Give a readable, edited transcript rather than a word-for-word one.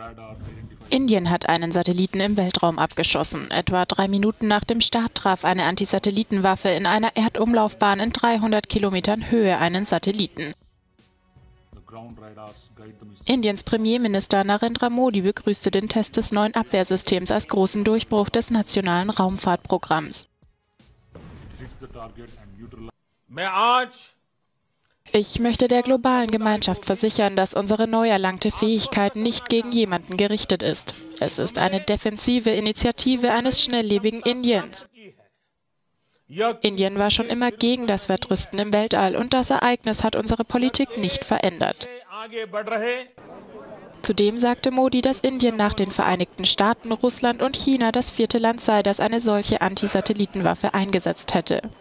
Indien hat einen Satelliten im Weltraum abgeschossen. Etwa 3 Minuten nach dem Start traf eine Antisatellitenwaffe in einer Erdumlaufbahn in 300 Kilometern Höhe einen Satelliten. Indiens Premierminister Narendra Modi begrüßte den Test des neuen Abwehrsystems als großen Durchbruch des nationalen Raumfahrtprogramms. Ich möchte der globalen Gemeinschaft versichern, dass unsere neu erlangte Fähigkeit nicht gegen jemanden gerichtet ist. Es ist eine defensive Initiative eines schnelllebigen Indiens. Indien war schon immer gegen das Wettrüsten im Weltall und das Ereignis hat unsere Politik nicht verändert. Zudem sagte Modi, dass Indien nach den Vereinigten Staaten, Russland und China das 4. Land sei, das eine solche Antisatellitenwaffe eingesetzt hätte.